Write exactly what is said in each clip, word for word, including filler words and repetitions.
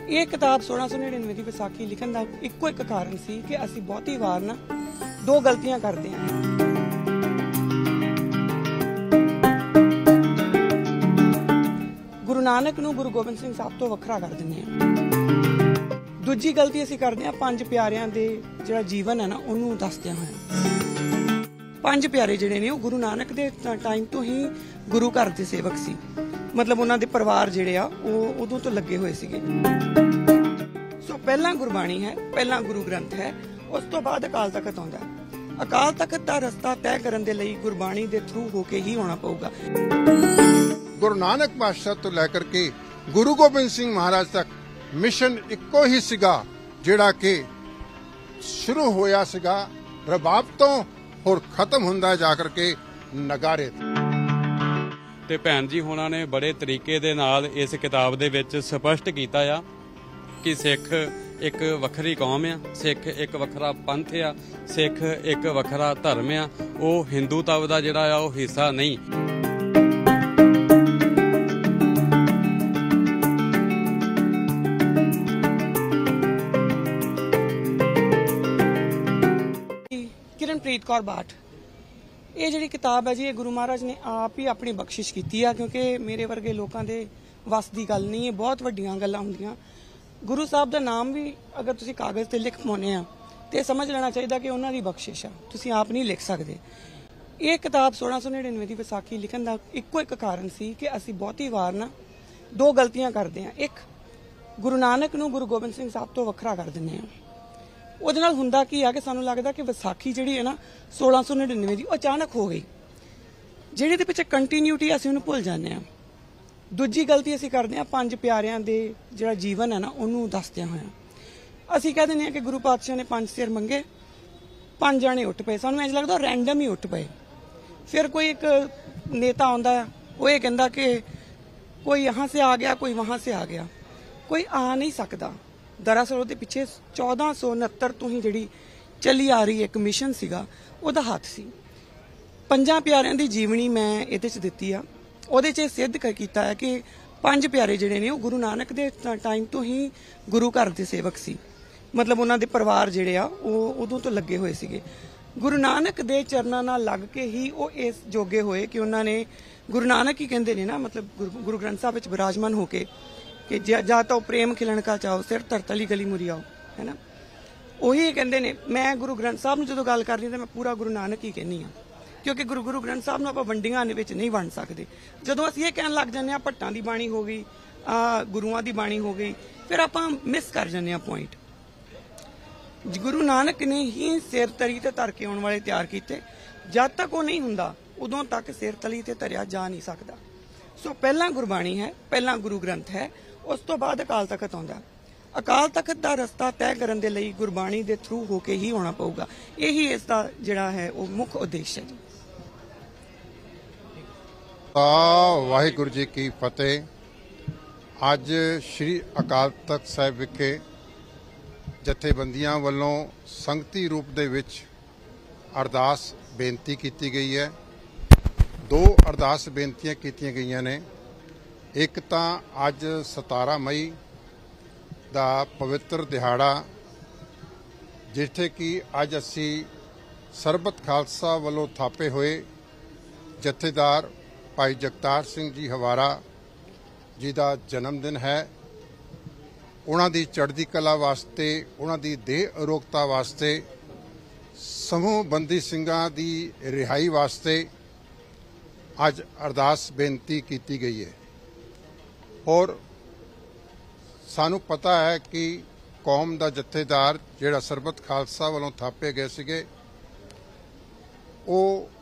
ਇਹ ਕਿਤਾਬ सोलह सौ नड़िनवे ਦੀ ਵਿਸਾਖੀ ਲਿਖਣ ਦਾ ਇੱਕੋ ਇੱਕ ਕਾਰਨ ਸੀ ਕਿ ਅਸੀਂ ਬਹੁਤੀ ਵਾਰ ਨਾ ਦੋ ਗਲਤੀਆਂ ਕਰਦੇ ਹਾਂ। ਗੁਰੂ ਨਾਨਕ ਨੂੰ ਗੁਰੂ ਗੋਬਿੰਦ ਸਿੰਘ ਸਾਹਿਬ ਤੋਂ ਵੱਖਰਾ ਕਰ ਦਿੰਦੇ ਹਾਂ। ਦੂਜੀ ਗਲਤੀ ਅਸੀਂ ਕਰਦੇ ਹਾਂ ਪੰਜ ਪਿਆਰਿਆਂ ਦੇ ਜਿਹੜਾ ਜੀਵਨ ਹੈ ਨਾ ਉਹਨੂੰ ਦੱਸਦਿਆਂ ਹੋਇਆ। ਪੰਜ ਪਿਆਰੇ ਜਿਹੜੇ ਨੇ ਉਹ ਗੁਰੂ ਨਾਨਕ ਦੇ ਟਾਈਮ ਤੋਂ ਹੀ ਗੁਰੂ ਘਰ ਦੇ ਸੇਵਕ ਸੀ, मतलब उन्होंने परिवार जिहड़े आ वो उदों तो लगे हुए सीगे। सो पहला गुरबाणी है, पहला गुरु ग्रंथ है, उस तो बाद अकाल तख्त आउंदा है। अकाल तख्त दा रस्ता तय करन दे लई गुरबाणी दे थ्रू होके ही होना पऊगा। गुरु नानक पातशाह तो लैकर के गुरु गोबिंद सिंह महाराज तक मिशन इक्को ही सीगा जिहड़ा कि शुरू होया सीगा रबाब तो और खत्म हुंदा जाकर के नगारे। ਤੇ ਭੈਣ ਜੀ ਹੋਣਾ ਨੇ ਬੜੇ ਤਰੀਕੇ ਦੇ ਨਾਲ ਇਸ ਕਿਤਾਬ ਦੇ ਵਿੱਚ ਸਪਸ਼ਟ ਕੀਤਾ ਆ ਕਿ ਸਿੱਖ ਇੱਕ ਵੱਖਰੀ ਕੌਮ ਆ, ਸਿੱਖ ਇੱਕ ਵੱਖਰਾ ਪੰਥ ਆ, ਸਿੱਖ ਇੱਕ ਵੱਖਰਾ ਧਰਮ ਆ, ਉਹ ਹਿੰਦੂਤਵ ਦਾ ਜਿਹੜਾ ਆ ਉਹ ਹਿੱਸਾ ਨਹੀਂ। किरणप्रीत कौर बाट ਇਹ ਜਿਹੜੀ ਕਿਤਾਬ ਹੈ ਜੀ ਇਹ ਗੁਰੂ ਮਹਾਰਾਜ ਨੇ ਆਪ ਹੀ ਆਪਣੀ ਬਖਸ਼ਿਸ਼ ਕੀਤੀ ਆ, ਕਿਉਂਕਿ ਮੇਰੇ ਵਰਗੇ ਲੋਕਾਂ ਦੇ ਵਸ ਦੀ ਗੱਲ ਨਹੀਂ, ਇਹ ਬਹੁਤ ਵੱਡੀਆਂ ਗੱਲਾਂ ਹੁੰਦੀਆਂ। ਗੁਰੂ ਸਾਹਿਬ ਦਾ ਨਾਮ ਵੀ ਅਗਰ ਤੁਸੀਂ ਕਾਗਜ਼ ਤੇ ਲਿਖ ਪਾਉਂਦੇ ਆ ਤੇ ਸਮਝ ਲੈਣਾ ਚਾਹੀਦਾ ਕਿ ਉਹਨਾਂ ਦੀ ਬਖਸ਼ਿਸ਼ ਆ, ਤੁਸੀਂ ਆਪ ਨਹੀਂ ਲਿਖ ਸਕਦੇ। ਇਹ ਕਿਤਾਬ सोलह सौ नड़िनवे ਦੀ ਵਿਸਾਖੀ ਲਿਖਣ ਦਾ ਇੱਕੋ ਇੱਕ ਕਾਰਨ ਸੀ ਕਿ ਅਸੀਂ ਬਹੁਤੀ ਵਾਰ ਨਾ ਦੋ ਗਲਤੀਆਂ ਕਰਦੇ ਆ। ਇੱਕ, ਗੁਰੂ ਨਾਨਕ ਨੂੰ ਗੁਰੂ ਗੋਬਿੰਦ ਸਿੰਘ ਸਾਹਿਬ ਤੋਂ ਵੱਖਰਾ ਕਰ ਦਿੰਦੇ ਆ। ਉਹਦੇ ਨਾਲ ਹੁੰਦਾ ਕੀ ਆ ਕਿ ਸਾਨੂੰ ਲੱਗਦਾ ਕਿ ਵਿਸਾਖੀ ਜਿਹੜੀ ਹੈ ਨਾ सोलह सौ नड़िनवे ਦੀ ਅਚਾਨਕ ਹੋ ਗਈ, ਜਿਹੜੀ ਦੇ ਪਿੱਛੇ ਕੰਟੀਨਿਊਟੀ ਅਸੀਂ ਉਹਨੂੰ ਭੁੱਲ ਜਾਂਦੇ ਆ। ਦੂਜੀ ਗਲਤੀ ਅਸੀਂ ਕਰਦੇ ਆ ਪੰਜ ਪਿਆਰਿਆਂ ਦੇ ਜਿਹੜਾ ਜੀਵਨ ਹੈ ਨਾ ਉਹਨੂੰ ਦੱਸਦਿਆਂ ਹੋਇਆ। ਅਸੀਂ ਕਹਿ ਦਿੰਦੇ ਆ ਕਿ ਗੁਰੂ ਪਾਤਸ਼ਾਹ ਨੇ ਪੰਜ ਸਿਰ ਮੰਗੇ, ਪੰਜ ਜਾਣੇ ਉੱਠ ਪਏ, ਸਾਨੂੰ ਇੰਝ ਲੱਗਦਾ ਰੈਂਡਮ ਹੀ ਉੱਠ ਪਏ। ਫਿਰ ਕੋਈ ਇੱਕ ਨੇਤਾ ਆਉਂਦਾ ਆ, ਉਹ ਇਹ ਕਹਿੰਦਾ ਕਿ ਕੋਈ यहाँ से आ गया, कोई वहां से आ गया, कोई आ नहीं सकता। दरअसल ਉਹਦੇ ਪਿੱਛੇ चौदह सौ उनहत्तर ਤੋਂ ਹੀ ਜਿਹੜੀ ਚੱਲੀ ਆ ਰਹੀ ਇੱਕ ਮਿਸ਼ਨ ਸੀਗਾ, ਉਹਦਾ ਹੱਥ ਸੀ। ਪੰਜਾਂ ਪਿਆਰਿਆਂ ਦੀ ਜੀਵਨੀ ਮੈਂ ਇਹਦੇ 'ਚ ਦਿੱਤੀ ਆ। ਉਹਦੇ 'ਚ ਸਿੱਧ ਕੀਤਾ ਹੈ ਕਿ ਪੰਜ ਪਿਆਰੇ ਜਿਹੜੇ ਨੇ ਉਹ ਗੁਰੂ ਨਾਨਕ ਦੇ ਟਾਈਮ ਤੋਂ ਹੀ ਗੁਰੂ ਘਰ ਦੇ ਸੇਵਕ ਸੀ, ਮਤਲਬ ਉਹਨਾਂ ਦੇ ਪਰਿਵਾਰ ਜਿਹੜੇ ਆ ਉਹ ਉਦੋਂ ਤੋਂ ਲੱਗੇ ਹੋਏ ਸੀਗੇ। ਗੁਰੂ ਨਾਨਕ ਦੇ ਚਰਨਾਂ ਨਾਲ ਲੱਗ ਕੇ ਹੀ ਉਹ ਇਸ ਜੋਗੇ ਹੋਏ ਕਿ ਉਹਨਾਂ ਨੇ ਗੁਰੂ ਨਾਨਕ ਹੀ ਕਹਿੰਦੇ ਨੇ ਨਾ, ਮਤਲਬ ਗੁਰੂ ਗ੍ਰੰਥ ਸਾਹਿਬ ਵਿੱਚ ਵਿਰਾਜਮਾਨ ਹੋ ਕੇ कि जा तो प्रेम खिलन का चाहो सिर धरतली गली मुरी आओ, है ना। ਉਹੀ ਕਹਿੰਦੇ ਨੇ। ਮੈਂ ਗੁਰੂ ਗ੍ਰੰਥ ਸਾਹਿਬ ਨੂੰ ਜਦੋਂ ਗੱਲ ਕਰਨੀ ਤਾਂ ਮੈਂ ਪੂਰਾ ਗੁਰੂ ਨਾਨਕ ਹੀ ਕਹਿੰਦੀ ਆ, ਕਿਉਂਕਿ ਗੁਰੂ ਗੁਰੂ ਗ੍ਰੰਥ ਸਾਹਿਬ ਨੂੰ ਆਪਾਂ ਵੰਡੀਆਂ ਦੇ ਵਿੱਚ ਨਹੀਂ ਵੰਡ ਸਕਦੇ। ਜਦੋਂ ਅਸੀਂ ਇਹ ਕਹਿਣ ਲੱਗ ਜਾਂਦੇ ਆ ਭੱਟਾਂ ਦੀ ਬਾਣੀ ਹੋ ਗਈ, ਆ ਗੁਰੂਆਂ ਦੀ ਬਾਣੀ ਹੋ ਗਈ, ਫਿਰ ਆਪਾਂ ਮਿਸ ਕਰ ਜਾਂਦੇ ਆ ਪੁਆਇੰਟ। ਗੁਰੂ ਨਾਨਕ ਨੇ ਹੀ ਸਿਰ ਤਲੀ ਤੇ ਧਰ ਕੇ ਆਉਣ ਵਾਲੇ ਤਿਆਰ ਕੀਤੇ। ਜਦ ਤੱਕ ਉਹ ਨਹੀਂ ਹੁੰਦਾ ਉਦੋਂ ਤੱਕ ਸਿਰ ਤਲੀ ਤੇ ਧਰਿਆ ਜਾ ਨਹੀਂ ਸਕਦਾ। ਸੋ ਪਹਿਲਾ ਗੁਰਬਾਣੀ ਹੈ, ਪਹਿਲਾ ਗੁਰੂ ਗ੍ਰੰਥ ਹੈ, ਉਸ ਤੋਂ ਬਾਅਦ ਅਕਾਲ ਤਖਤ ਆਉਂਦਾ। ਅਕਾਲ ਤਖਤ ਦਾ ਰਸਤਾ ਤੈਅ ਕਰਨ ਦੇ ਲਈ ਗੁਰਬਾਣੀ ਦੇ ਥਰੂ ਹੋ ਕੇ ਹੀ ਹੋਣਾ ਪਊਗਾ। ਇਹੀ ਇਸ ਦਾ ਜਿਹੜਾ ਹੈ ਉਹ ਮੁੱਖ ਉਦੇਸ਼ ਹੈ ਜੀ। ਵਾਹਿਗੁਰੂ ਜੀ ਕੀ ਫਤਿਹ। ਅੱਜ ਸ਼੍ਰੀ ਅਕਾਲ ਤਖਤ ਸਾਹਿਬ ਵਿਖੇ ਜਥੇਬੰਦੀਆਂ ਵੱਲੋਂ ਸੰਗਤੀ ਰੂਪ ਦੇ ਵਿੱਚ ਅਰਦਾਸ ਬੇਨਤੀ ਕੀਤੀ ਗਈ ਹੈ। ਦੋ ਅਰਦਾਸ ਬੇਨਤੀਆਂ ਕੀਤੀਆਂ ਗਈਆਂ ਨੇ। ਇੱਕ ਤਾਂ ਅੱਜ सतारह ਮਈ ਦਾ ਪਵਿੱਤਰ ਦਿਹਾੜਾ, ਜਿੱਥੇ ਕਿ ਅੱਜ ਅਸੀਂ ਸਰਬਤ ਖਾਲਸਾ ਵੱਲੋਂ ਥਾਪੇ ਹੋਏ ਜਥੇਦਾਰ ਭਾਈ ਜਗਤਾਰ ਸਿੰਘ ਜੀ ਹਵਾਰਾ ਜੀ ਦਾ ਜਨਮ ਦਿਨ ਹੈ। ਉਹਨਾਂ ਦੀ ਚੜ੍ਹਦੀ ਕਲਾ ਵਾਸਤੇ, ਉਹਨਾਂ ਦੀ ਦੇਹ ਅਰੋਗਤਾ ਵਾਸਤੇ, ਸਮੂਹ ਬੰਦੀ ਸਿੰਘਾਂ ਦੀ ਰਿਹਾਈ ਵਾਸਤੇ ਅੱਜ ਅਰਦਾਸ ਬੇਨਤੀ ਕੀਤੀ ਗਈ ਹੈ। और सानू पता है कि कौम का जथेदार जिहड़ा सरबत खालसा वालों थापे गए सीगे, वो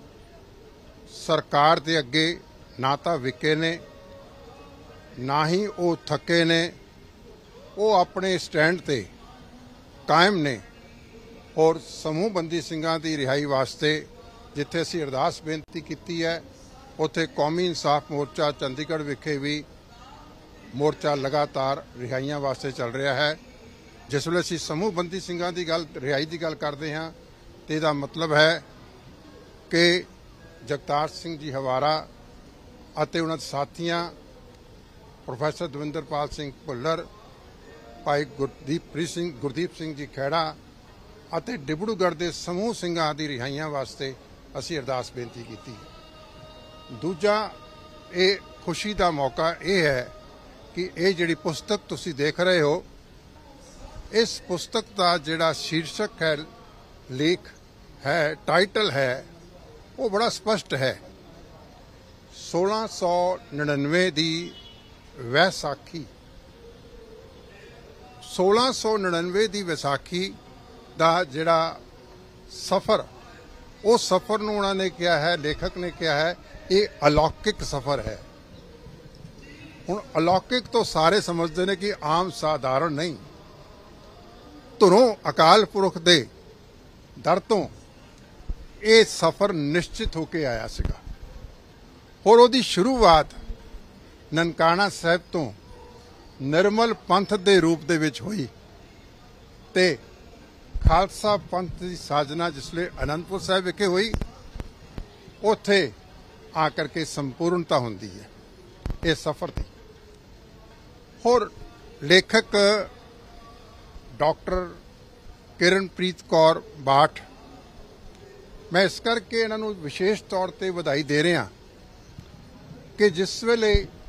सरकार दे अगे ना तो विके ने ना ही वो थके ने, वो अपने स्टैंड ते कायम ने। और समूह बंदी ਸਿੰਘਾਂ ਦੀ रिहाई वास्ते जिथे असीं अरदास बेनती की है, उत्थे कौमी इंसाफ मोर्चा चंडीगढ़ विखे भी मोर्चा लगातार रिहाइयां वास्ते चल रहा है। जिस वे असीं समूह बंदी ਸਿੰਘਾਂ ਦੀ ਗੱਲ रिहाई की गल करते हाँ तो इसका मतलब है कि जगतार सिंह जी हवारा अते उन्हां दे साथियां प्रोफैसर दविंदरपाल सिंह भुल्लर ਭਾਈ ਗੁਰਦੀਪ ਸਿੰਘ ਗੁਰਦੀਪ ਸਿੰਘ ਜੀ ਖਹਿੜਾ ਅਤੇ ਡਿਬੜੂਗੜ੍ਹ ਦੇ ਸਮੂਹ ਸਿੰਘਾਂ ਦੀ ਰਿਹਾਈਆਂ ਵਾਸਤੇ ਅਸੀਂ ਅਰਦਾਸ ਬੇਨਤੀ ਕੀਤੀ। ਦੂਜਾ ਇਹ ਖੁਸ਼ੀ ਦਾ ਮੌਕਾ ਇਹ ਹੈ ਕਿ ਇਹ ਜਿਹੜੀ ਪੁਸਤਕ ਤੁਸੀਂ ਦੇਖ ਰਹੇ ਹੋ, ਇਸ ਪੁਸਤਕ ਦਾ ਜਿਹੜਾ ਸ਼ੀਰਸ਼ਕ ਹੈ, ਲੇਖ ਹੈ, ਟਾਈਟਲ ਹੈ, ਉਹ ਬੜਾ ਸਪਸ਼ਟ ਹੈ। सोलह सौ नड़िनवे ਦੀ ਵੈਸਾਖੀ सोलह सौ नड़िनवे ਦੀ ਵਿਸਾਖੀ ਦਾ ਜਿਹੜਾ ਸਫ਼ਰ, ਉਹ ਸਫ਼ਰ ਨੂੰ ਉਹਨਾਂ ਨੇ ਕਿਹਾ ਹੈ, ਲੇਖਕ ਨੇ ਕਿਹਾ ਹੈ, ਇਹ ਅਲੌਕਿਕ ਸਫ਼ਰ ਹੈ। ਹੁਣ ਅਲੌਕਿਕ ਤੋਂ ਸਾਰੇ ਸਮਝਦੇ ਨੇ ਕਿ ਆਮ ਸਾਧਾਰਨ ਨਹੀਂ, ਧੁਰੋਂ ਅਕਾਲ ਪੁਰਖ ਦੇ ਦਰ ਤੋਂ ਇਹ ਸਫ਼ਰ ਨਿਸ਼ਚਿਤ ਹੋ ਕੇ ਆਇਆ ਸੀਗਾ। और ਉਹਦੀ ਸ਼ੁਰੂਆਤ ਨਨਕਾਣਾ ਸਾਹਿਬ ਤੋਂ ਨਿਰਮਲ ਪੰਥ ਦੇ ਰੂਪ ਦੇ ਵਿੱਚ ਹੋਈ ਤੇ ਖਾਲਸਾ ਪੰਥ ਦੀ ਸਾਜਨਾ ਜਿਸਲੇ ਅਨੰਦਪੁਰ ਸਾਹਿਬ ਵਿਖੇ ਹੋਈ, ਉੱਥੇ ਆ ਕਰਕੇ ਸੰਪੂਰਨਤਾ ਹੁੰਦੀ ਹੈ ਇਹ ਸਫ਼ਰ ਦੀ। ਹੋਰ ਲੇਖਕ ਡਾਕਟਰ ਕਿਰਨਪ੍ਰੀਤ ਕੌਰ ਬਾਠ, ਮੈਂ ਇਸ ਕਰਕੇ ਇਹਨਾਂ ਨੂੰ ਵਿਸ਼ੇਸ਼ ਤੌਰ ਤੇ ਵਧਾਈ ਦੇ ਰਿਹਾ ਕਿ ਜਿਸ ਵੇਲੇ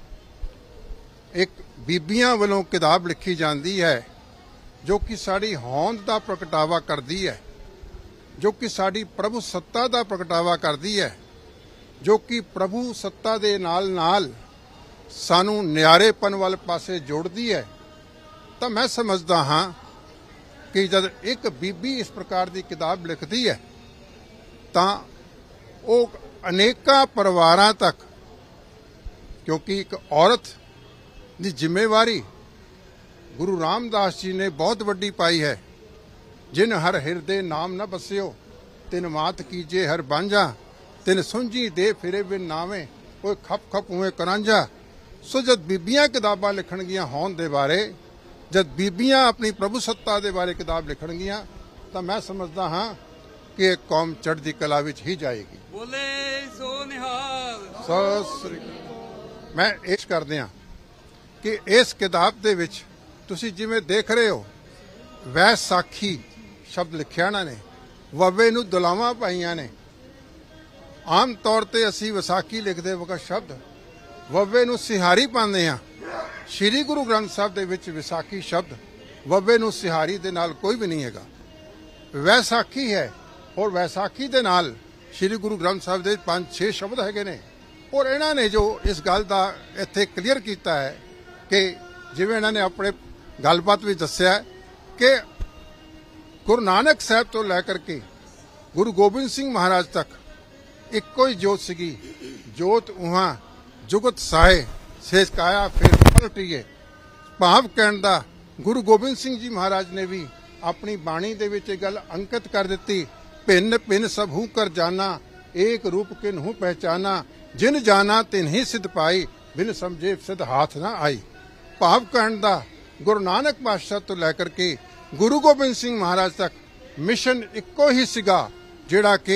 ਇੱਕ ਬੀਬੀਆਂ ਵੱਲੋਂ ਕਿਤਾਬ ਲਿਖੀ ਜਾਂਦੀ ਹੈ ਜੋ ਕਿ ਸਾਡੀ ਹੋਂਦ ਦਾ ਪ੍ਰਗਟਾਵਾ ਕਰਦੀ ਹੈ, ਜੋ ਕਿ ਸਾਡੀ ਪ੍ਰਭੂ ਸੱਤਾ ਦਾ ਪ੍ਰਗਟਾਵਾ ਕਰਦੀ ਹੈ, ਜੋ ਕਿ ਪ੍ਰਭੂ ਸੱਤਾ ਦੇ ਨਾਲ ਨਾਲ ਸਾਨੂੰ ਨਿਆਰੇਪਨ ਵੱਲ ਪਾਸੇ ਜੋੜਦੀ ਹੈ, ਤਾਂ ਮੈਂ ਸਮਝਦਾ ਹਾਂ ਕਿ ਜਦ ਇੱਕ ਬੀਬੀ ਇਸ ਪ੍ਰਕਾਰ ਦੀ ਕਿਤਾਬ ਲਿਖਦੀ ਹੈ ਤਾਂ ਉਹ ਅਨੇਕਾਂ ਪਰਿਵਾਰਾਂ ਤੱਕ, क्योंकि एक औरत की जिम्मेवारी गुरु रामदास जी ने बहुत वड्डी पाई है। जिन हर हिरदे नाम न बसियो तिन मात कीजे हर बांझा, तिन सुंझी दे फिरे बिन नावे कोई खप खप हुए करांझा। सो जद बीबियां किताबां लिखणगियां होंद दे बारे, जद बीबियां अपनी प्रभु सत्ता दे बारे किताब लिखणगियां, तो मैं समझदा हाँ कि एक कौम चढ़दी कला विच ही जाएगी। बोले सो निहाल। सत श्री अकाल। मैं इस करदे हां कि इस किताब दे विच तुसीं जिवें देख रहे हो, वैसाखी शब्द लिखिया ना ने, ववे नूं दुलावां पाईयां ने। आम तौर ते असीं विसाखी लिखदे वक्त शब्द ववे नूं सिहारी पाਉਂਦੇ हां। श्री गुरु ग्रंथ साहब दे विच विसाखी शब्द ववे नूं सिहारी दे नाल कोई भी नहीं हैगा, वैसाखी है। और वैसाखी दे नाल श्री गुरु ग्रंथ साहब दे पांच छे शब्द हैगे ने। और इन्हों ने जो इस गल का इत्थे क्लीयर किया है कि जिवें इन्होंने अपने गलबात में दस्या कि गुरु नानक साहब तो लैकर के गुरु गोबिंद सिंह महाराज तक इक्को ही जोत सीगी, जोत उहां जुगत साए सेजकाया फिर पलटीए। भाव कहण दा गुरु गोबिंद सिंह जी महाराज ने भी अपनी बाणी दे विच गल अंकित कर दी, भिन्न भिन्न सबहू कर जाना, एक रूप किन्हू पहचाना, जिन जाना तिन ही सिद्ध पाई, बिन समझे सिद्ध हाथ ना आई। भाव कहण दा गुरु नानक पातशाह तो लैकर के गुरु गोबिंद सिंह महाराज तक मिशन इक्को ही सीगा, जिहड़ा कि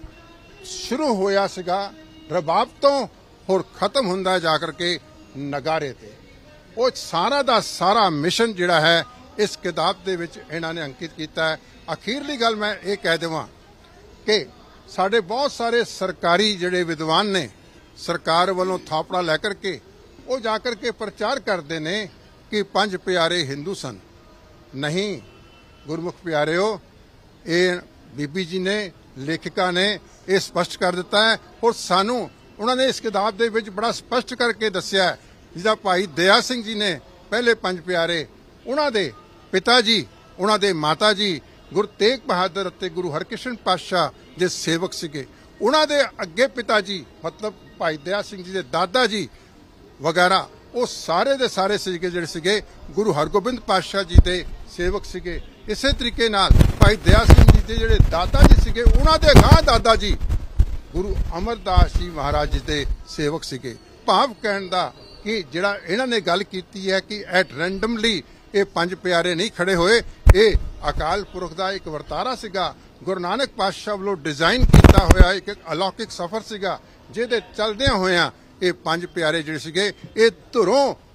शुरू होया सीगा रबाब तो और खत्म हुंदा जाकर के नगारे ते। वो सारा दा सारा मिशन जिहड़ा है इस किताब दे विच इन्हां ने अंकित कीता है। अखीरली गल मैं ये कह देवां कि साडे बहुत सारे सरकारी जिहड़े विद्वान ने सरकार वालों थापड़ा लैकर के वो जाकर के प्रचार करते ने कि पंज प्यारे हिंदू सन। नहीं गुरमुख प्यारे हो, ये बीबी जी ने लेखिका ने यह स्पष्ट कर दिता है। और सानू उन्होंने इस किताब दे विच बड़ा स्पष्ट करके दस्या है, जिदा भाई दया सिंह जी ने पहले पंज प्यारे, उन्हों दे पिता जी, उन्हों दे माता जी गुरु तेग बहादुर अते गुरु हरकृष्ण पातशाह दे सेवक सीगे। उन्हों दे अगे पिता जी मतलब भाई दया सिंह जी दे दादा जी वगैरह वो सारे दे सारे सीगे जिहड़े सीगे गुरु हरगोबिंद पातशाह जी दे सेवक सीगे। इसे तरीके नाल भाई दया सिंह जी दे जिहड़े दादा जी सीगे, उन्हों दे गां दादा जी गुरु अमरदास जी महाराज जी दे सेवक सीगे। भाव कहण दा कि जिहड़ा इन्हां ने गल कीती है कि एट रैंडमली ये पंज प्यारे नहीं खड़े होए, ये अकाल पुरख दा एक वरतारा सीगा, गुरु नानक पातशाह वालों डिजाइन किया होया एक अलौकिक सफर सीगा, जिहदे चलदियां होया ये पंज प्यारे जिहड़े सीगे ये धुरों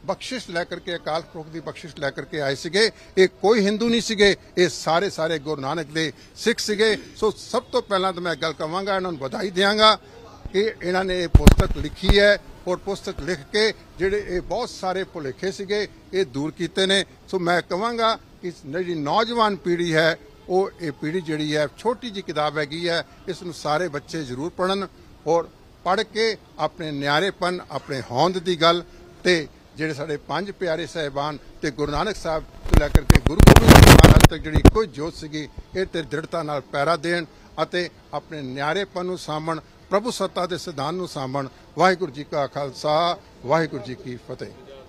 ਬਖਸ਼ਿਸ਼ ਲੈ ਕਰਕੇ ਅਕਾਲ ਪੁਰਖ ਦੀ ਬਖਸ਼ਿਸ਼ ਲੈ ਕਰਕੇ ਆਏ ਸੀਗੇ। ਇਹ ਕੋਈ ਹਿੰਦੂ ਨਹੀਂ ਸੀਗੇ, ਇਹ ਸਾਰੇ ਸਾਰੇ ਗੁਰੂ ਨਾਨਕ ਦੇ ਸਿੱਖ ਸੀਗੇ। ਸੋ ਸਭ ਤੋਂ ਪਹਿਲਾਂ ਤਾਂ ਮੈਂ ਗੱਲ ਕਵਾਂਗਾ, ਇਹਨਾਂ ਨੂੰ ਵਧਾਈ ਦਿਆਂਗਾ ਕਿ ਇਹਨਾਂ ਨੇ ਇਹ ਪੁਸਤਕ ਲਿਖੀ ਹੈ ਔਰ ਪੁਸਤਕ ਲਿਖ ਕੇ ਜਿਹੜੇ ਇਹ ਬਹੁਤ ਸਾਰੇ ਭੁਲੇਖੇ ਸੀਗੇ ਇਹ ਦੂਰ ਕੀਤੇ ਨੇ। ਸੋ ਮੈਂ ਕਹਾਂਗਾ ਕਿ ਜਿਹੜੀ ਨੌਜਵਾਨ ਪੀੜ੍ਹੀ ਹੈ ਉਹ ਇਹ ਪੀੜ੍ਹੀ ਜਿਹੜੀ ਹੈ ਛੋਟੀ ਜਿਹੀ ਕਿਤਾਬ ਹੈਗੀ ਹੈ, ਇਸ ਨੂੰ ਸਾਰੇ ਬੱਚੇ ਜ਼ਰੂਰ ਪੜ੍ਹਨ ਔਰ ਪੜ੍ਹ ਕੇ ਆਪਣੇ ਨਿਆਰੇਪਨ, ਆਪਣੇ ਹੋਂਦ ਦੀ ਗੱਲ ਤੇ ਜਿਹੜੇ ਸਾਡੇ ਪੰਜ ਪਿਆਰੇ ਸਾਹਿਬਾਨ ਤੇ ਗੁਰੂ ਨਾਨਕ ਸਾਹਿਬ ਤੋਂ ਲੈ ਕਰਕੇ ਗੁਰੂ ਗੋਬਿੰਦ ਸਿੰਘ ਮਹਾਰਾਜ ਤੱਕ ਜਿਹੜੀ ਇੱਕੋ ਜੋਤ ਸੀਗੀ ਇਹ ਤੇ ਦ੍ਰਿੜਤਾ ਨਾਲ ਪਹਿਰਾ ਦੇਣ ਅਤੇ ਆਪਣੇ ਨਿਆਰੇਪਨ ਨੂੰ ਸਾਂਭਣ, ਪ੍ਰਭੂ ਸੱਤਾ ਦੇ ਸਿਧਾਂਤ ਨੂੰ ਸਾਂਭਣ। ਵਾਹਿਗੁਰੂ ਜੀ ਕਾ ਖਾਲਸਾ, ਵਾਹਿਗੁਰੂ ਜੀ ਕੀ ਫਤਿਹ।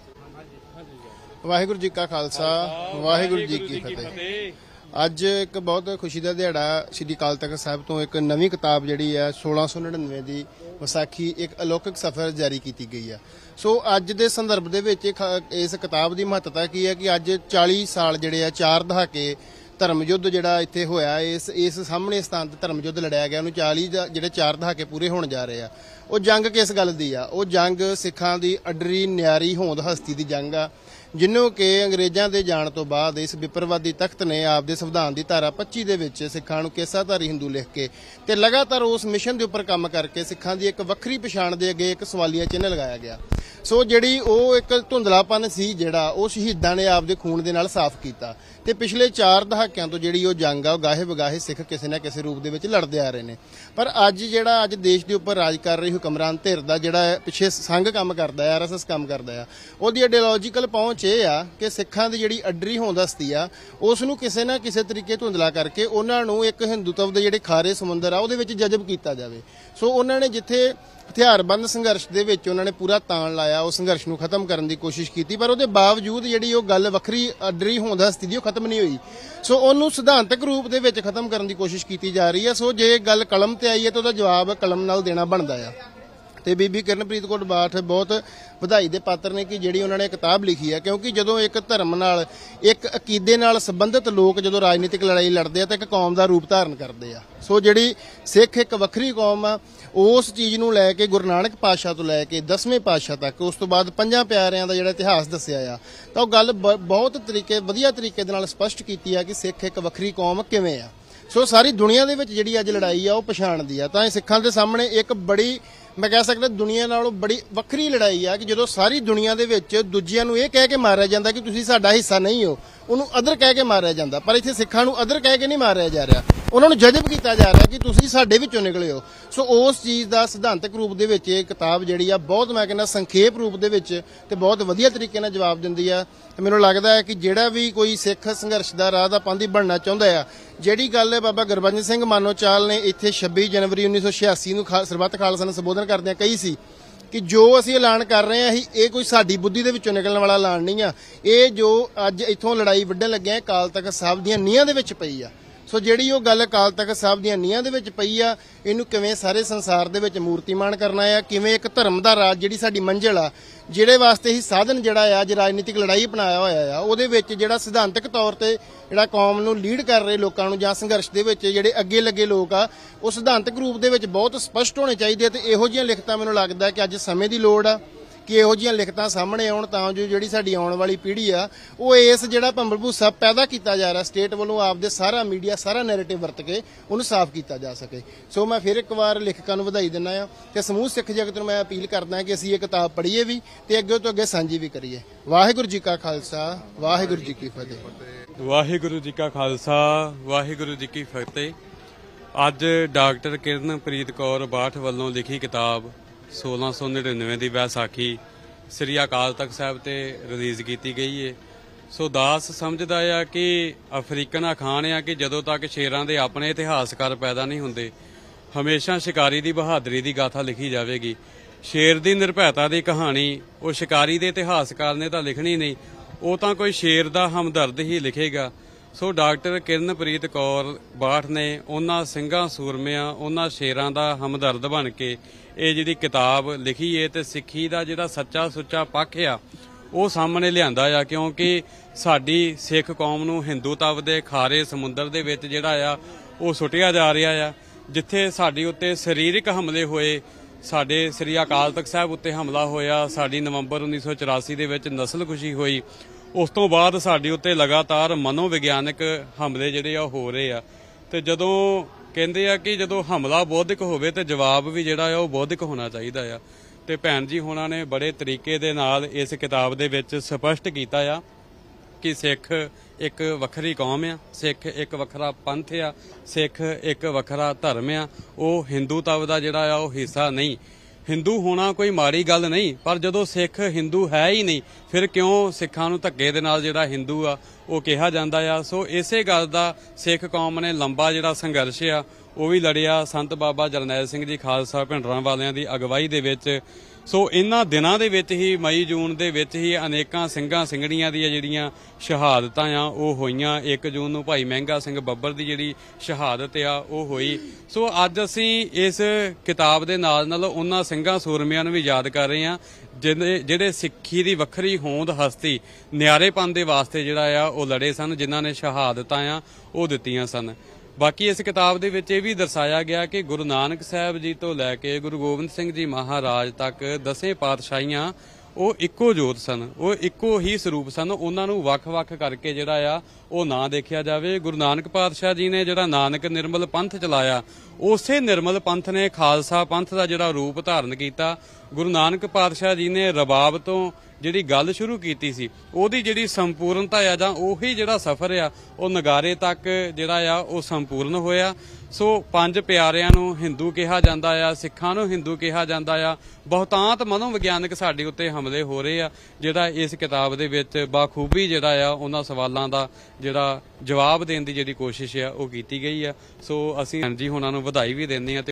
ਵਾਹਿਗੁਰੂ ਜੀ ਕਾ ਖਾਲਸਾ, ਵਾਹਿਗੁਰੂ ਜੀ ਕੀ ਫਤਿਹ। ਅੱਜ ਇੱਕ ਬਹੁਤ ਖੁਸ਼ੀ ਦਾ ਦਿਹਾੜਾ, ਸ਼੍ਰੀ ਅਕਾਲ ਤਖਤ ਸਾਹਿਬ ਤੋਂ ਇੱਕ ਨਵੀਂ ਕਿਤਾਬ ਜਿਹੜੀ ਹੈ ਸੋਲਾਂ ਸੌ ਨੜਿਨਵੇਂ ਦੀ ਵਿਸਾਖੀ ਇੱਕ ਅਲੌਕਿਕ ਸਫ਼ਰ ਜਾਰੀ ਕੀਤੀ ਗਈ ਹੈ। ਸੋ ਅੱਜ ਦੇ ਸੰਦਰਭ ਦੇ ਵਿੱਚ ਇਸ ਕਿਤਾਬ ਦੀ ਮਹੱਤਤਾ ਕੀ ਹੈ ਕਿ ਅੱਜ ਚਾਲੀ ਸਾਲ ਜਿਹੜੇ ਆ, ਚਾਰ ਦਹਾਕੇ ਧਰਮ ਯੁੱਧ ਜਿਹੜਾ ਇੱਥੇ ਹੋਇਆ, ਇਸ ਇਸ ਸਾਹਮਣੇ ਸਥਾਨ ਤੇ ਧਰਮ ਯੁੱਧ ਲੜਿਆ ਗਿਆ, ਉਹਨੂੰ ਚਾਲੀ ਜਿਹੜੇ ਚਾਰ ਦਹਾਕੇ ਪੂਰੇ ਹੋਣ ਜਾ ਰਹੇ ਆ। ਉਹ ਜੰਗ ਕਿਸ ਗੱਲ ਦੀ ਆ? ਉਹ ਜੰਗ ਸਿੱਖਾਂ ਦੀ ਅਡਰੀ ਨਿਆਰੀ ਹੋਂਦ ਹਸਤੀ ਦੀ ਜੰਗ ਆ, ਜਿਹਨੂੰ ਕਿ ਅੰਗਰੇਜ਼ਾਂ ਦੇ ਜਾਣ ਤੋਂ ਬਾਅਦ ਇਸ ਵਿਪਰਵਾਦੀ ਤਖਤ ਨੇ ਆਪਦੇ ਸੰਵਿਧਾਨ ਦੀ ਧਾਰਾ ਪੱਚੀ ਦੇ ਵਿੱਚ ਸਿੱਖਾਂ ਨੂੰ ਕੇਸਾਧਾਰੀ ਹਿੰਦੂ ਲਿਖ ਕੇ ਤੇ ਲਗਾਤਾਰ ਉਸ ਮਿਸ਼ਨ ਦੇ ਉੱਪਰ ਕੰਮ ਕਰਕੇ ਸਿੱਖਾਂ ਦੀ ਇੱਕ ਵੱਖਰੀ ਪਛਾਣ ਦੇ ਅੱਗੇ ਇੱਕ ਸਵਾਲੀਆ ਚਿੰਨ੍ਹ ਲਗਾਇਆ ਗਿਆ। ਸੋ ਜਿਹੜੀ ਉਹ ਇੱਕ ਧੁੰਦਲਾਪਨ ਸੀ ਜਿਹੜਾ ਉਹ ਸ਼ਹੀਦਾਂ ਨੇ ਆਪਦੇ ਖੂਨ ਦੇ ਨਾਲ ਸਾਫ਼ ਕੀਤਾ ਤੇ ਪਿਛਲੇ ਚਾਰ ਦਹਾਕਿਆਂ ਤੋਂ ਜਿਹੜੀ ਉਹ ਜੰਗ ਆ ਉਹ ਗਾਹੇ ਵਗਾਹੇ ਸਿੱਖ ਕਿਸੇ ਨਾ ਕਿਸੇ ਰੂਪ ਦੇ ਵਿੱਚ ਲੜਦੇ ਆ ਰਹੇ ਨੇ। ਪਰ ਅੱਜ ਜਿਹੜਾ ਅੱਜ ਦੇਸ਼ ਦੇ ਉੱਪਰ ਰਾਜ ਕਰ ਰਹੀ ਹੁਕਮਰਾਨ ਧਿਰ ਦਾ ਜਿਹੜਾ ਪਿੱਛੇ ਸੰਘ ਕੰਮ ਕਰਦਾ ਹੈ, ਆਰ ਐਸ ਐਸ ਕੰਮ ਕਰਦਾ ਆ, ਉਹਦੀ ਆਈਡੀਓਲੋਜੀਕਲ ਪਹੁੰਚ ਇਹ ਆ ਕਿ ਸਿੱਖਾਂ ਦੀ ਜਿਹੜੀ ਅਡਰੀ ਹੋਂਦ ਹਸਤੀ ਆ ਉਸ ਨੂੰ ਕਿਸੇ ਨਾ ਕਿਸੇ ਤਰੀਕੇ ਧੁੰਦਲਾ ਕਰਕੇ ਉਹਨਾਂ ਨੂੰ ਇੱਕ ਹਿੰਦੂਤਵ ਦੇ ਜਿਹੜੇ ਖਾਰੇ ਸਮੁੰਦਰ ਆ ਉਹਦੇ ਵਿੱਚ ਜਜ਼ਬ ਕੀਤਾ ਜਾਵੇ। ਸੋ ਉਹਨਾਂ ਨੇ ਜਿੱਥੇ ਹਥਿਆਰਬੰਦ ਸੰਘਰਸ਼ ਦੇ ਵਿੱਚ ਉਹਨਾਂ ਨੇ ਪੂਰਾ ਤਾਣ ਲਾਇਆ, ਉਹ ਸੰਘਰਸ਼ ਨੂੰ ਖਤਮ ਕਰਨ ਦੀ ਕੋਸ਼ਿਸ਼ ਕੀਤੀ, ਪਰ ਉਹਦੇ ਬਾਵਜੂਦ ਜਿਹੜੀ ਉਹ ਗੱਲ ਵੱਖਰੀ ਅਡਰੀ ਹੋਂਦ ਹਸਤੀ ਦੀ ਉਹ ਖਤਮ ਨਹੀਂ ਹੋਈ। ਸੋ ਉਹਨੂੰ ਸਿਧਾਂਤਕ ਰੂਪ ਦੇ ਵਿੱਚ ਖਤਮ ਕਰਨ ਦੀ ਕੋਸ਼ਿਸ਼ ਕੀਤੀ ਜਾ ਰਹੀ ਹੈ। ਸੋ ਜੇ ਗੱਲ ਕਲਮ ਤੇ ਆਈ ਹੈ ਤਾਂ ਉਹਦਾ ਜਵਾਬ ਕਲਮ ਨਾਲ ਦੇਣਾ ਬਣਦਾ ਆ। ਤੇ ਬੀਬੀ ਕਿਰਨਪ੍ਰੀਤ ਕੌਰ ਬਾਠ ਬਹੁਤ ਵਧਾਈ ਦੇ ਪਾਤਰ ਨੇ ਕਿ ਜਿਹੜੀ ਉਹਨਾਂ ਨੇ ਕਿਤਾਬ ਲਿਖੀ ਹੈ, ਕਿਉਂਕਿ ਜਦੋਂ ਇੱਕ ਧਰਮ ਨਾਲ ਇੱਕ ਅਕੀਦੇ ਨਾਲ ਸੰਬੰਧਿਤ ਲੋਕ ਜਦੋਂ ਰਾਜਨੀਤਿਕ ਲੜਾਈ ਲੜਦੇ ਆ ਤਾਂ ਇੱਕ ਕੌਮ ਦਾ ਰੂਪ ਧਾਰਨ ਕਰਦੇ ਆ। ਸੋ ਜਿਹੜੀ ਸਿੱਖ ਇੱਕ ਵੱਖਰੀ ਕੌਮ ਆ, ਉਸ ਚੀਜ਼ ਨੂੰ ਲੈ ਕੇ ਗੁਰੂ ਨਾਨਕ ਪਾਤਸ਼ਾਹ ਤੋਂ ਲੈ ਕੇ ਦਸਵੇਂ ਪਾਤਸ਼ਾਹ ਤੱਕ, ਉਸ ਤੋਂ ਬਾਅਦ ਪੰਜਾਂ ਪਿਆਰਿਆਂ ਦਾ ਜਿਹੜਾ ਇਤਿਹਾਸ ਦੱਸਿਆ ਆ, ਤਾਂ ਉਹ ਗੱਲ ਬਹੁਤ ਤਰੀਕੇ ਵਧੀਆ ਤਰੀਕੇ ਦੇ ਨਾਲ ਸਪਸ਼ਟ ਕੀਤੀ ਆ ਕਿ ਸਿੱਖ ਇੱਕ ਵੱਖਰੀ ਕੌਮ ਕਿਵੇਂ ਆ। ਸੋ ਸਾਰੀ ਦੁਨੀਆ ਦੇ ਵਿੱਚ ਜਿਹੜੀ ਅੱਜ ਲੜਾਈ ਆ ਉਹ ਪਛਾਣਦੀ ਆ। ਤਾਂ ਇਹ ਸਿੱਖਾਂ ਦੇ ਸਾਹਮਣੇ ਇੱਕ ਬੜੀ, ਮੈਂ ਕਹਿ ਸਕਦਾ ਦੁਨੀਆ ਨਾਲੋਂ ਬੜੀ ਵੱਖਰੀ ਲੜਾਈ ਆ ਕਿ ਜਦੋਂ ਸਾਰੀ ਦੁਨੀਆ ਦੇ ਵਿੱਚ ਦੂਜਿਆਂ ਨੂੰ ਇਹ ਕਹਿ ਕੇ ਮਾਰਿਆ ਜਾਂਦਾ ਕਿ ਤੁਸੀਂ ਸਾਡਾ ਹਿੱਸਾ ਨਹੀਂ ਹੋ, ਉਹਨੂੰ ਅਦਰ ਕਹਿ ਕੇ ਮਾਰਿਆ ਜਾਂਦਾ, ਪਰ ਇੱਥੇ ਸਿੱਖਾਂ ਨੂੰ ਅਦਰ ਕਹਿ ਕੇ ਨਹੀਂ ਮਾਰਿਆ ਜਾ ਰਿਹਾ, ਉਹਨਾਂ ਨੂੰ ਜਜ਼ਬ ਕੀਤਾ ਜਾ ਰਿਹਾ ਕਿ ਤੁਸੀਂ ਸਾਡੇ ਵਿੱਚੋਂ ਨਿਕਲੇ ਹੋ। ਸੋ ਉਸ ਚੀਜ਼ ਦਾ ਸਿਧਾਂਤਕ ਰੂਪ ਦੇ ਵਿੱਚ ਇਹ ਕਿਤਾਬ ਜਿਹੜੀ ਆ ਬਹੁਤ, ਮੈਂ ਕਹਿੰਦਾ ਸੰਖੇਪ ਰੂਪ ਦੇ ਵਿੱਚ ਤੇ ਬਹੁਤ ਵਧੀਆ ਤਰੀਕੇ ਨਾਲ ਜਵਾਬ ਦਿੰਦੀ ਆ। ਤੇ ਮੈਨੂੰ ਲੱਗਦਾ ਹੈ ਕਿ ਜਿਹੜਾ ਵੀ ਕੋਈ ਸਿੱਖ ਸੰਘਰਸ਼ ਦਾ ਰਾਹ ਦਾ ਪਾਂਧੀ ਬਣਨਾ ਚਾਹੁੰਦਾ ਆ, ਜਿਹੜੀ ਗੱਲ ਬਾਬਾ ਗੁਰਬਚਨ ਸਿੰਘ ਮਾਨੋਚਾਲ ਨੇ ਇੱਥੇ ਛੱਬੀ ਜਨਵਰੀ ਉੱਨੀ ਸੌ ਛਿਆਸੀ ਨੂੰ ਸਰਬੱਤ ਖਾਲਸਾ ਨੂੰ ਸੰਬੋਧਨ ਕਰਦਿਆਂ ਕਹੀ ਸੀ ਕਿ ਜੋ ਅਸੀਂ ਐਲਾਨ ਕਰ ਰਹੇ ਹਾਂ ਇਹ ਕੋਈ ਸਾਡੀ ਬੁੱਧੀ ਦੇ ਵਿੱਚੋਂ ਨਿਕਲਣ ਵਾਲਾ ਐਲਾਨ ਨਹੀਂ ਆ, ਇਹ ਜੋ ਅੱਜ ਇੱਥੋਂ ਲੜਾਈ ਵੱਢਣ ਲੱਗੇ ਅਕਾਲ ਤਖਤ ਸਾਹਿਬ ਦੀਆਂ ਨੀਹਾਂ ਦੇ ਵਿੱਚ ਪਈ ਆ। ਸੋ ਜਿਹੜੀ ਉਹ ਗੱਲ ਅਕਾਲ ਤਖਤ ਸਾਹਿਬ ਦੀਆਂ ਨੀਹਾਂ ਦੇ ਵਿੱਚ ਪਈ ਆ, ਇਹਨੂੰ ਕਿਵੇਂ ਸਾਰੇ ਸੰਸਾਰ ਦੇ ਵਿੱਚ ਮੂਰਤੀਮਾਨ ਕਰਨਾ ਆ, ਕਿਵੇਂ ਇੱਕ ਧਰਮ ਦਾ ਰਾਜ ਜਿਹੜੀ ਸਾਡੀ ਮੰਜ਼ਿਲ ਆ, ਜਿਹੜੇ ਵਾਸਤੇ ਹੀ ਸਾਧਨ ਜਿਹੜਾ ਆ ਅੱਜ ਰਾਜਨੀਤਿਕ ਲੜਾਈ ਬਣਾਇਆ ਹੋਇਆ ਆ, ਉਹਦੇ ਵਿੱਚ ਜਿਹੜਾ ਸਿਧਾਂਤਕ ਤੌਰ ਤੇ ਜਿਹੜਾ ਕੌਮ ਨੂੰ ਲੀਡ ਕਰ ਰਹੇ ਲੋਕਾਂ ਨੂੰ ਜਾਂ ਸੰਘਰਸ਼ ਦੇ ਵਿੱਚ ਜਿਹੜੇ ਅੱਗੇ ਲੱਗੇ ਲੋਕ ਆ, ਉਹ ਸਿਧਾਂਤਕ ਰੂਪ ਦੇ ਵਿੱਚ ਬਹੁਤ ਸਪਸ਼ਟ ਹੋਣੇ ਚਾਹੀਦੇ। ਤੇ ਇਹੋ ਜਿਹੀਆਂ ਲਿਖਤਾਂ ਮੈਨੂੰ ਲੱਗਦਾ ਕਿ ਅੱਜ ਸਮੇਂ ਦੀ ਲੋੜ ਆ ਕਿ ਇਹੋ ਜਿਹੀਆਂ ਲਿਖਤਾਂ ਸਾਹਮਣੇ ਆਉਣ ਤਾਂ ਜੋ ਜਿਹੜੀ ਸਾਡੀ ਆਉਣ ਵਾਲੀ ਪੀੜ੍ਹੀ ਆ ਉਹ ਇਸ ਜਿਹੜਾ ਭੰਬਲ ਭੂਸਾ ਪੈਦਾ ਕੀਤਾ ਜਾ ਰਿਹਾ ਸਟੇਟ ਵੱਲੋਂ ਆਪਦੇ ਸਾਰਾ ਮੀਡੀਆ ਸਾਰਾ ਨੈਰੇਟਿਵ ਵਰਤ ਕੇ ਉਹਨੂੰ ਸਾਫ਼ ਕੀਤਾ ਜਾ ਸਕੇ। ਸੋ ਮੈਂ ਫਿਰ ਇੱਕ ਵਾਰ ਲੇਖਕਾਂ ਨੂੰ ਵਧਾਈ ਦਿੰਦਾ ਆ ਤੇ ਸਮੂਹ ਸਿੱਖ ਜਗਤ ਨੂੰ ਮੈਂ ਅਪੀਲ ਕਰਦਾ ਕਿ ਅਸੀਂ ਇਹ ਕਿਤਾਬ ਪੜ੍ਹੀਏ ਵੀ ਤੇ ਅੱਗੇ ਤੋਂ ਅੱਗੇ ਸਾਂਝੀ ਵੀ ਕਰੀਏ। ਵਾਹਿਗੁਰੂ ਜੀ ਕਾ ਖਾਲਸਾ, ਵਾਹਿਗੁਰੂ ਜੀ ਕੀ ਫਤਿਹ। ਵਾਹਿਗੁਰੂ ਜੀ ਕਾ ਖਾਲਸਾ, ਵਾਹਿਗੁਰੂ ਜੀ ਕੀ ਫਤਿਹ। ਅੱਜ ਡਾਕਟਰ ਕਿਰਨਪ੍ਰੀਤ ਕੌਰ ਬਾਠ ਵੱਲੋਂ ਲਿਖੀ ਕਿਤਾਬ ਸੋਲਾਂ ਸੌ ਨੜਿਨਵੇਂ ਦੀ ਵਿਸਾਖੀ ਸ੍ਰੀ ਅਕਾਲ ਤਖਤ ਸਾਹਿਬ ਤੇ ਰਿਲੀਜ਼ ਕੀਤੀ ਗਈ ਏ। ਸੋ ਦਾਸ ਸਮਝਦਾ ਆ ਕਿ ਅਫਰੀਕਨ ਅਖਾਣ ਆ ਕਿ ਜਦੋਂ ਤੱਕ ਸ਼ੇਰਾਂ ਦੇ ਆਪਣੇ ਇਤਿਹਾਸਕਾਰ ਪੈਦਾ ਨਹੀਂ ਹੁੰਦੇ, ਹਮੇਸ਼ਾ ਸ਼ਿਕਾਰੀ ਦੀ ਬਹਾਦਰੀ ਦੀ ਗਾਥਾ ਲਿਖੀ ਜਾਵੇਗੀ। ਸ਼ੇਰ ਦੀ ਨਿਰਭੈਤਾ ਦੀ ਕਹਾਣੀ ਉਹ ਸ਼ਿਕਾਰੀ ਦੇ ਇਤਿਹਾਸਕਾਰ ਨੇ ਤਾਂ ਲਿਖਣੀ ਨਹੀਂ, ਉਹ ਤਾਂ ਕੋਈ ਸ਼ੇਰ ਦਾ ਹਮਦਰਦ ਹੀ ਲਿਖੇਗਾ। ਸੋ ਡਾਕਟਰ ਕਿਰਨਪ੍ਰੀਤ ਕੌਰ ਬਾਠ ਨੇ ਉਹਨਾਂ ਸਿੰਘਾਂ ਸੂਰਮਿਆਂ, ਉਹਨਾਂ ਸ਼ੇਰਾਂ ਦਾ ਹਮਦਰਦ ਬਣ ਕੇ ਇਹ ਜਿਹੜੀ ਕਿਤਾਬ ਲਿਖੀ ਏ ਤੇ ਸਿੱਖੀ ਦਾ ਜਿਹੜਾ ਸੱਚਾ ਸੁੱਚਾ ਪੱਖ ਆ ਉਹ ਸਾਹਮਣੇ ਲਿਆਂਦਾ ਆ, ਕਿਉਂਕਿ ਸਾਡੀ ਸਿੱਖ ਕੌਮ ਨੂੰ ਹਿੰਦੂਤਵ ਦੇ ਖਾਰੇ ਸਮੁੰਦਰ ਦੇ ਵਿੱਚ ਜਿਹੜਾ ਆ ਉਹ ਸੁੱਟਿਆ ਜਾ ਰਿਹਾ ਆ। ਜਿੱਥੇ ਸਾਡੀ ਉੱਤੇ ਸਰੀਰਕ ਹਮਲੇ ਹੋਏ, ਸਾਡੇ ਸ੍ਰੀ ਅਕਾਲ ਤਖਤ ਸਾਹਿਬ ਉੱਤੇ ਹਮਲਾ ਹੋਇਆ, ਸਾਡੀ ਨਵੰਬਰ ਉੱਨੀ ਸੌ ਚੁਰਾਸੀ ਦੇ ਵਿੱਚ ਨਸਲਕੁਸ਼ੀ ਹੋਈ, ਉਸ ਤੋਂ ਬਾਅਦ ਸਾਡੇ ਉੱਤੇ ਲਗਾਤਾਰ ਮਨੋਵਿਗਿਆਨਕ ਹਮਲੇ ਜਿਹੜੇ ਆ ਹੋ ਰਹੇ ਆ। ਤੇ ਜਦੋਂ ਕਹਿੰਦੇ ਆ ਕਿ ਜਦੋਂ ਹਮਲਾ ਬੌਧਿਕ ਹੋਵੇ ਤੇ ਜਵਾਬ ਵੀ ਜਿਹੜਾ ਆ ਉਹ ਬੌਧਿਕ ਹੋਣਾ ਚਾਹੀਦਾ ਆ। ਤੇ ਭੈਣ ਜੀ ਹੋਣਾ ਨੇ ਬੜੇ ਤਰੀਕੇ ਦੇ ਨਾਲ ਇਸ ਕਿਤਾਬ ਦੇ ਵਿੱਚ ਸਪਸ਼ਟ ਕੀਤਾ ਆ ਕਿ ਸਿੱਖ ਇੱਕ ਵੱਖਰੀ ਕੌਮ ਆ, ਸਿੱਖ ਇੱਕ ਵੱਖਰਾ ਪੰਥ ਆ, ਸਿੱਖ ਇੱਕ ਵੱਖਰਾ ਧਰਮ ਆ। ਉਹ ਹਿੰਦੂਤਵ ਦਾ ਜਿਹੜਾ ਆ ਉਹ ਹਿੱਸਾ ਨਹੀਂ। ਹਿੰਦੂ ਹੋਣਾ ਕੋਈ ਮਾੜੀ ਗੱਲ ਨਹੀਂ, ਪਰ ਜਦੋਂ ਸਿੱਖ ਹਿੰਦੂ ਹੈ ਹੀ ਨਹੀਂ ਫਿਰ ਕਿਉਂ ਸਿੱਖਾਂ ਨੂੰ ਧੱਕੇ ਦੇ ਨਾਲ ਜਿਹੜਾ ਹਿੰਦੂ ਆ ਉਹ ਕਿਹਾ ਜਾਂਦਾ ਆ। ਸੋ ਇਸੇ ਗੱਲ ਦਾ ਸਿੱਖ ਕੌਮ ਨੇ ਲੰਬਾ ਜਿਹੜਾ ਸੰਘਰਸ਼ ਆ ਉਹ ਵੀ ਲੜਿਆ ਸੰਤ ਬਾਬਾ ਜਰਨੈਲ ਸਿੰਘ ਜੀ ਖਾਲਸਾ ਭਿੰਡਰਾਂ ਵਾਲਿਆਂ ਦੀ ਅਗਵਾਈ ਦੇ ਵਿੱਚ। ਸੋ ਇਹਨਾਂ ਦਿਨਾਂ ਦੇ ਵਿੱਚ ਹੀ ਮਈ ਜੂਨ ਦੇ ਵਿੱਚ ਹੀ ਅਨੇਕਾਂ ਸਿੰਘਾਂ ਸਿੰਘਣੀਆਂ ਦੀਆਂ ਜਿਹੜੀਆਂ ਸ਼ਹਾਦਤਾਂ ਆ ਉਹ ਹੋਈਆਂ। ਇੱਕ ਜੂਨ ਨੂੰ ਭਾਈ ਮਹਿੰਗਾ ਸਿੰਘ ਬੱਬਰ ਦੀ ਜਿਹੜੀ ਸ਼ਹਾਦਤ ਆ ਉਹ ਹੋਈ। ਸੋ ਅੱਜ ਅਸੀਂ ਇਸ ਕਿਤਾਬ ਦੇ ਨਾਲ ਨਾਲ ਉਹਨਾਂ ਸਿੰਘਾਂ ਸੂਰਮਿਆਂ ਨੂੰ ਵੀ ਯਾਦ ਕਰ ਰਹੇ ਹਾਂ ਜਿਹਦੇ ਜਿਹੜੇ ਸਿੱਖੀ ਦੀ ਵੱਖਰੀ ਹੋਂਦ ਹਸਤੀ ਨਿਆਰੇਪਨ ਦੇ ਵਾਸਤੇ ਜਿਹੜਾ ਆ ਉਹ ਲੜੇ ਸਨ, ਜਿਨ੍ਹਾਂ ਨੇ ਸ਼ਹਾਦਤਾਂ ਆ ਉਹ ਦਿੱਤੀਆਂ ਸਨ। ਬਾਕੀ ਇਸ ਕਿਤਾਬ ਦੇ ਵਿੱਚ ਇਹ ਵੀ ਦਰਸਾਇਆ ਗਿਆ ਕਿ ਗੁਰੂ ਨਾਨਕ ਸਾਹਿਬ ਜੀ ਤੋਂ ਲੈ ਕੇ ਗੁਰੂ ਗੋਬਿੰਦ ਸਿੰਘ ਜੀ ਮਹਾਰਾਜ ਤੱਕ ਦਸੇ ਪਾਤਸ਼ਾਹੀਆਂ ਉਹ ਇੱਕੋ ਜੋਤ ਸਨ, ਉਹ ਇੱਕੋ ਹੀ ਸਰੂਪ ਸਨ। ਉਹਨਾਂ ਨੂੰ ਵੱਖ-ਵੱਖ ਕਰਕੇ ਜਿਹੜਾ ਆ ਉਹ ਨਾ ਦੇਖਿਆ ਜਾਵੇ। ਗੁਰੂ ਨਾਨਕ ਪਾਤਸ਼ਾਹ ਜੀ ਨੇ ਜਿਹੜਾ ਨਾਨਕ ਨਿਰਮਲ ਪੰਥ ਚਲਾਇਆ, ਉਸੇ ਨਿਰਮਲ ਪੰਥ ਨੇ ਖਾਲਸਾ ਪੰਥ ਦਾ ਜਿਹੜਾ ਰੂਪ ਧਾਰਨ ਕੀਤਾ। ਗੁਰੂ ਨਾਨਕ ਪਾਤਸ਼ਾਹ ਜੀ ਨੇ ਰਬਾਬ ਤੋਂ ਜਿਹੜੀ ਗੱਲ ਸ਼ੁਰੂ ਕੀਤੀ ਸੀ ਉਹਦੀ ਜਿਹੜੀ ਸੰਪੂਰਨਤਾ ਆ ਜਾਂ ਉਹੀ ਜਿਹੜਾ ਸਫ਼ਰ ਆ ਉਹ ਨਗਾਰੇ ਤੱਕ ਜਿਹੜਾ ਆ ਉਹ ਸੰਪੂਰਨ ਹੋਇਆ। ਸੋ ਪੰਜ ਪਿਆਰਿਆਂ ਨੂੰ ਹਿੰਦੂ ਕਿਹਾ ਜਾਂਦਾ ਆ, ਸਿੱਖਾਂ ਨੂੰ ਹਿੰਦੂ ਕਿਹਾ ਜਾਂਦਾ ਆ। ਬਹੁਤਾਂਤ ਮਨੋਵਿਗਿਆਨਕ ਸਾਡੇ ਉੱਤੇ ਹਮਲੇ ਹੋ ਰਹੇ ਆ, ਜਿਹੜਾ ਇਸ ਕਿਤਾਬ ਦੇ ਵਿੱਚ ਬਾਖੂਬੀ ਜਿਹੜਾ ਆ ਉਹਨਾਂ ਸਵਾਲਾਂ ਦਾ ਜਿਹੜਾ ਜਵਾਬ ਦੇਣ ਦੀ ਜਿਹੜੀ ਕੋਸ਼ਿਸ਼ ਆ ਉਹ ਕੀਤੀ ਗਈ ਆ। ਸੋ ਅਸੀਂ ਜੀ ਉਹਨਾਂ ਨੂੰ ਵਧਾਈ ਵੀ ਦਿੰਦੇ ਆ।